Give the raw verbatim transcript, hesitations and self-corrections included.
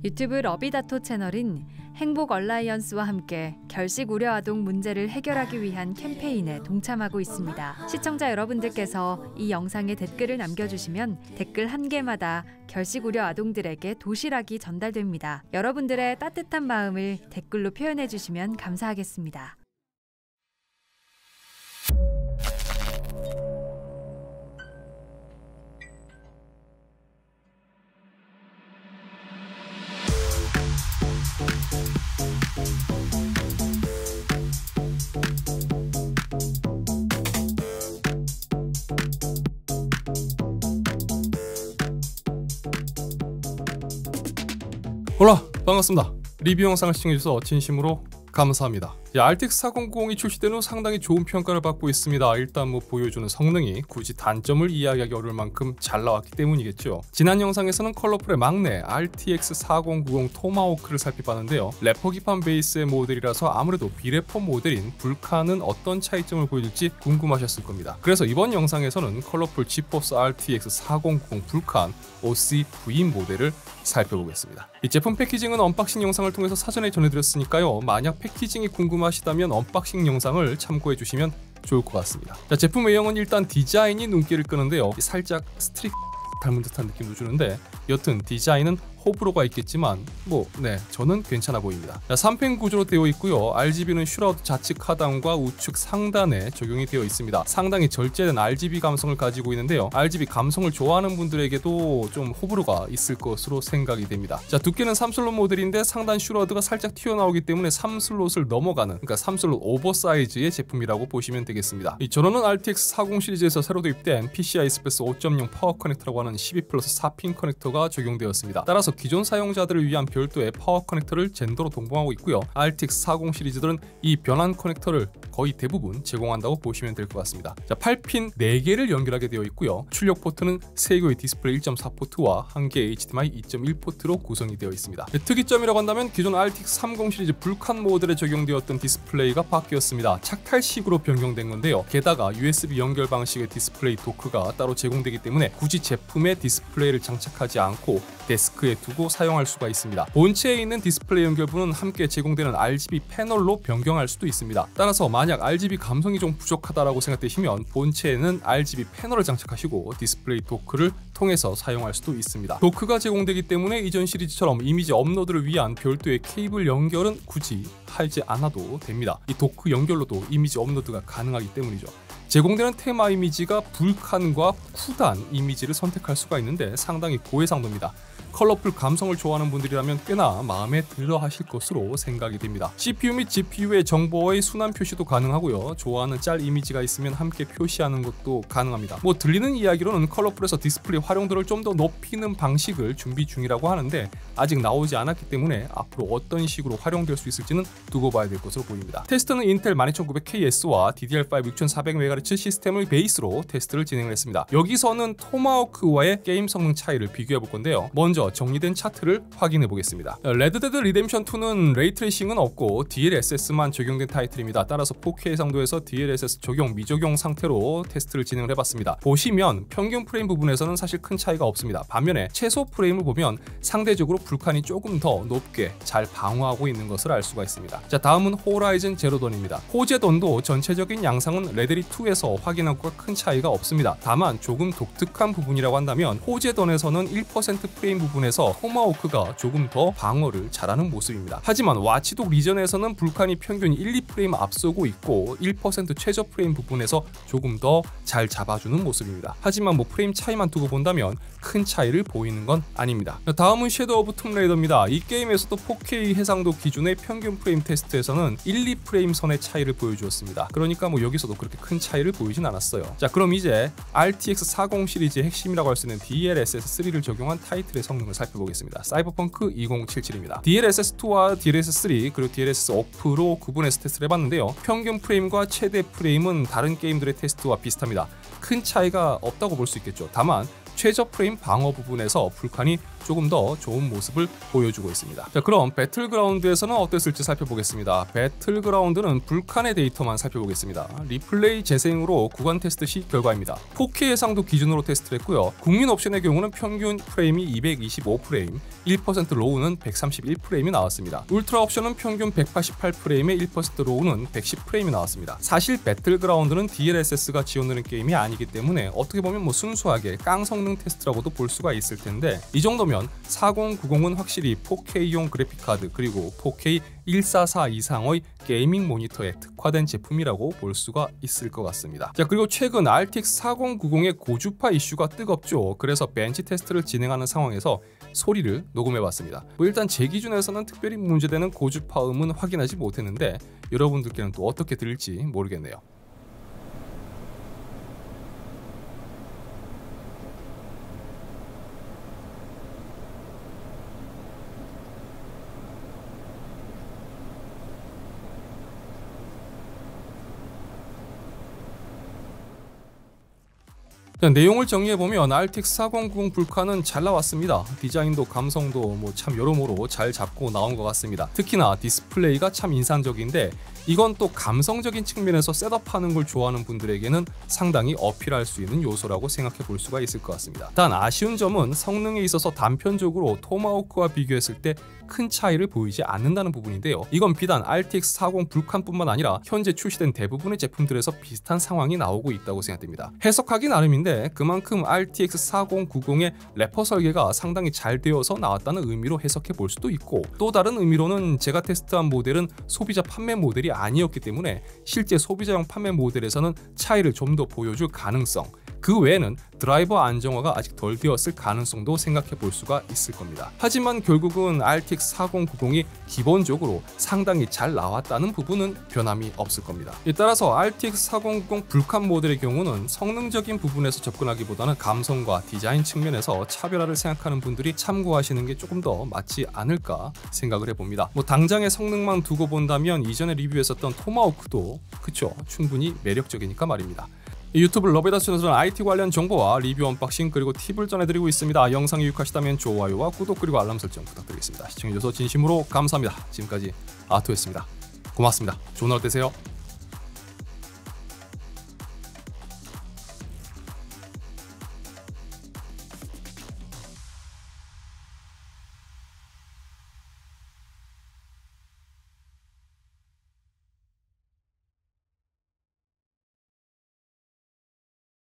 유튜브 러비다토 채널은 행복 얼라이언스와 함께 결식 우려 아동 문제를 해결하기 위한 캠페인에 동참하고 있습니다. 시청자 여러분들께서 이 영상에 댓글을 남겨주시면 댓글 한 개마다 결식 우려 아동들에게 도시락이 전달됩니다. 여러분들의 따뜻한 마음을 댓글로 표현해 주시면 감사하겠습니다. 홀라 반갑습니다. 리뷰 영상을 시청해주셔서 진심으로 감사합니다. 알티엑스 사공구공이 출시된 후 상당히 좋은 평가를 받고 있습니다. 일단 뭐 보여주는 성능이 굳이 단점을 이야기하기 어려울 만큼 잘 나왔기 때문이겠죠. 지난 영상에서는 컬러풀의 막내 알티엑스 사공구공 토마호크를 살펴봤는데요. 래퍼 기판 베이스의 모델이라서 아무래도 비래퍼 모델인 불칸은 어떤 차이점을 보여줄지 궁금하셨을 겁니다. 그래서 이번 영상에서는 컬러풀 지포스 알티엑스 사공구공 불칸 오씨 브이 모델을 살펴보겠습니다. 이 제품 패키징은 언박싱 영상을 통해서 사전에 전해드렸으니까요. 만약 패키징이 궁금하시다면 언박싱 영상을 참고해 주시면 좋을 것 같습니다. 자, 제품 외형은 일단 디자인이 눈길을 끄는데요. 살짝 스트릭 닮은 듯한 느낌도 주는데 여튼 디자인은 호불호가 있겠지만 뭐 네 저는 괜찮아 보입니다. 자, 삼 펜 구조로 되어 있고요. 알지비는 슈라우드 좌측 하단과 우측 상단에 적용이 되어 있습니다. 상당히 절제된 알지비 감성을 가지고 있는데요. 알지비 감성을 좋아하는 분들에게도 좀 호불호가 있을 것으로 생각이 됩니다. 자, 두께는 삼 슬롯 모델인데 상단 슈라우드가 살짝 튀어나오기 때문에 삼 슬롯을 넘어가는, 그러니까 삼 슬롯 오버사이즈의 제품이라고 보시면 되겠습니다. 이 전원은 알티엑스 사십 시리즈에서 새로 도입된 피씨아이 익스프레스 오 점 영 파워 커넥터라고 하는 십이 플러스 사 핀 커넥터가 적용되었습니다. 따라서 기존 사용자들을 위한 별도의 파워 커넥터를 젠더로 동봉하고 있고요. 알티엑스 사십 시리즈들은 이 변환 커넥터를 거의 대부분 제공한다고 보시면 될 것 같습니다. 자, 팔 핀 네 개를 연결하게 되어 있고요. 출력 포트는 세 개의 디스플레이 일 점 사 포트와 한 개의 에이치디엠아이 이 점 일 포트로 구성이 되어 있습니다. 특이점이라고 한다면 기존 알티엑스 삼십 시리즈 불칸 모델에 적용되었던 디스플레이가 바뀌었습니다. 착탈식으로 변경된 건데요. 게다가 유에스비 연결 방식의 디스플레이 도크가 따로 제공되기 때문에 굳이 제품에 디스플레이를 장착하지 않고 데스크에 두고 사용할 수가 있습니다. 본체에 있는 디스플레이 연결부는 함께 제공되는 알지비 패널로 변경할 수도 있습니다. 따라서 만약 알지비 감성이 좀 부족하다라고 생각되시면 본체에는 알지비 패널을 장착하시고 디스플레이 도크를 통해서 사용할 수도 있습니다. 도크가 제공되기 때문에 이전 시리즈처럼 이미지 업로드를 위한 별도의 케이블 연결은 굳이 하지 않아도 됩니다. 이 도크 연결로도 이미지 업로드가 가능하기 때문이죠. 제공되는 테마 이미지가 불칸과 쿠단 이미지를 선택할 수가 있는데 상당히 고해상도입니다. 컬러풀 감성을 좋아하는 분들이라면 꽤나 마음에 들어 하실 것으로 생각이 됩니다. 씨피유 및 지피유의 정보의 순환 표시도 가능하고요. 좋아하는 짤 이미지가 있으면 함께 표시하는 것도 가능합니다. 뭐 들리는 이야기로는 컬러풀에서 디스플레이 활용도를 좀 더 높이는 방식을 준비 중이라고 하는데 아직 나오지 않았기 때문에 앞으로 어떤 식으로 활용될 수 있을지는 두고 봐야 될 것으로 보입니다. 테스트는 인텔 만 이천구백 케이에스와 디디알5 육천사백 메가헤르츠 시스템을 베이스로 테스트를 진행을 했습니다. 여기서는 토마호크와의 게임 성능 차이를 비교해 볼 건데요. 먼저 정리된 차트를 확인해 보겠습니다. 레드데드 리뎀션 투는 레이트레이싱은 없고 디엘에스에스만 적용된 타이틀입니다. 따라서 포케이 해상도에서 디엘에스에스 적용 미적용 상태로 테스트를 진행을 해봤습니다. 보시면 평균 프레임 부분에서는 사실 큰 차이가 없습니다. 반면에 최소 프레임을 보면 상대적으로 불칸이 조금 더 높게 잘 방어하고 있는 것을 알 수가 있습니다. 자, 다음은 호라이즌 제로던입니다. 호제던도 전체적인 양상은 레데리 투에서 확인한 것과 큰 차이가 없습니다. 다만 조금 독특한 부분이라고 한다면 호제던에서는 일 퍼센트 프레임 부분에서 토마호크가 조금 더 방어를 잘하는 모습입니다. 하지만 와치독 리전에서는 불칸이 평균 일, 이 프레임 앞서고 있고 일 퍼센트 최저 프레임 부분에서 조금 더 잘 잡아주는 모습입니다. 하지만 뭐 프레임 차이만 두고 본다면 큰 차이를 보이는 건 아닙니다. 다음은 섀도우 오브 툼레이더입니다. 이 게임에서도 포케이 해상도 기준의 평균 프레임 테스트에서는 일, 이 프레임 선의 차이를 보여주었습니다. 그러니까 뭐 여기서도 그렇게 큰 차이를 보이진 않았어요. 자, 그럼 이제 알티엑스 사십 시리즈의 핵심이라고 할 수 있는 디엘에스에스 쓰리를 적용한 타이틀의 성능을 살펴보겠습니다. 사이버펑크 이천칠십칠입니다. 디엘에스에스 투와 디엘에스에스 쓰리 그리고 디엘에스에스 오프로 구분해서 테스트를 해봤는데요. 평균 프레임과 최대 프레임은 다른 게임들의 테스트와 비슷합니다. 큰 차이가 없다고 볼 수 있겠죠. 다만 최저 프레임 방어 부분에서 불칸이 조금 더 좋은 모습을 보여주고 있습니다. 자, 그럼 배틀그라운드에서는 어땠을지 살펴보겠습니다. 배틀그라운드는 불칸의 데이터만 살펴보겠습니다. 리플레이 재생으로 구간 테스트 시 결과입니다. 포케이 해상도 기준으로 테스트를 했고요. 국민 옵션의 경우는 평균 프레임이 이백이십오 프레임, 일 퍼센트 로우는 백삼십일 프레임이 나왔습니다. 울트라 옵션은 평균 백팔십팔 프레임에 일 퍼센트 로우는 백십 프레임이 나왔습니다. 사실 배틀그라운드는 디엘에스에스가 지원되는 게임이 아니기 때문에 어떻게 보면 뭐 순수하게 깡 성능 테스트라고도 볼 수가 있을 텐데, 이 정도면 사공구공은 확실히 포케이용 그래픽카드 그리고 포케이 일사사 이상의 게이밍 모니터에 특화된 제품이라고 볼 수가 있을 것 같습니다. 자, 그리고 최근 알티엑스 사공구공의 고주파 이슈가 뜨겁죠. 그래서 벤치 테스트를 진행하는 상황에서 소리를 녹음해봤습니다. 뭐 일단 제 기준에서는 특별히 문제되는 고주파음은 확인하지 못했는데 여러분들께는 또 어떻게 들릴지 모르겠네요. 자, 내용을 정리해보면 알티엑스 사공구공 불칸은 잘 나왔습니다. 디자인도 감성도 뭐 참 여러모로 잘 잡고 나온 것 같습니다. 특히나 디스플레이가 참 인상적인데 이건 또 감성적인 측면에서 셋업하는 걸 좋아하는 분들에게는 상당히 어필할 수 있는 요소라고 생각해 볼 수가 있을 것 같습니다. 단 아쉬운 점은 성능에 있어서 단편적으로 토마호크와 비교했을 때 큰 차이를 보이지 않는다는 부분인데요. 이건 비단 알티엑스 사십 불칸뿐만 아니라 현재 출시된 대부분의 제품들에서 비슷한 상황이 나오고 있다고 생각됩니다. 해석하기 나름인데 그만큼 알티엑스 사공구공의 래퍼 설계가 상당히 잘 되어서 나왔다는 의미로 해석해 볼 수도 있고, 또 다른 의미로는 제가 테스트한 모델은 소비자 판매 모델이 아니었기 때문에 실제 소비자용 판매 모델에서는 차이를 좀 더 보여줄 가능성, 그 외에는 드라이버 안정화가 아직 덜 되었을 가능성도 생각해 볼 수가 있을 겁니다. 하지만 결국은 알티엑스 사공구공이 기본적으로 상당히 잘 나왔다는 부분은 변함이 없을 겁니다. 따라서 알티엑스 사공구공 불칸 모델의 경우는 성능적인 부분에서 접근하기보다는 감성과 디자인 측면에서 차별화를 생각하는 분들이 참고하시는 게 조금 더 맞지 않을까 생각을 해봅니다. 뭐 당장의 성능만 두고 본다면 이전에 리뷰했었던 토마호크도 그쵸, 충분히 매력적이니까 말입니다. 유튜브 러베다스 채널에서는 아이티 관련 정보와 리뷰 언박싱 그리고 팁을 전해드리고 있습니다. 영상이 유익하시다면 좋아요와 구독 그리고 알람 설정 부탁드리겠습니다. 시청해주셔서 진심으로 감사합니다. 지금까지 아토였습니다. 고맙습니다. 좋은 하루 되세요.